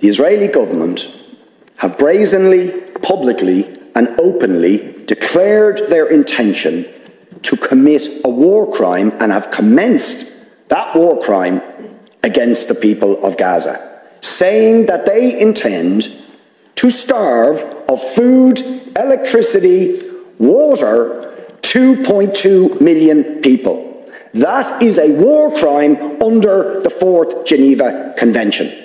the Israeli government have brazenly, publicly and openly declared their intention to commit a war crime and have commenced that war crime against the people of Gaza, saying that they intend to starve of food, electricity, water, 2.2 million people. That is a war crime under the 4th Geneva Convention.